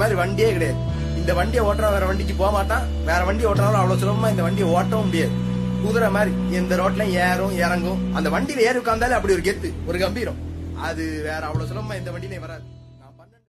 மாதிரி வண்டியே கிடையாது. இந்த வண்டியை ஓட்டுற வேற வண்டிக்கு போக மாட்டான், வேற வண்டி ஓட்டுறாலும் அவ்வளவு சுலபமா இந்த வண்டியை ஓட்டவும் முடியாது. குதிரை மாதிரி எந்த ரோட்ல ஏறும் இறங்கும். அந்த வண்டியில ஏறி உட்கார்ந்தாலே அப்படி ஒரு கெத்து, ஒரு கம்பீரம். அது வேற அவ்வளவு சுலபமா இந்த வண்டியிலே வராது.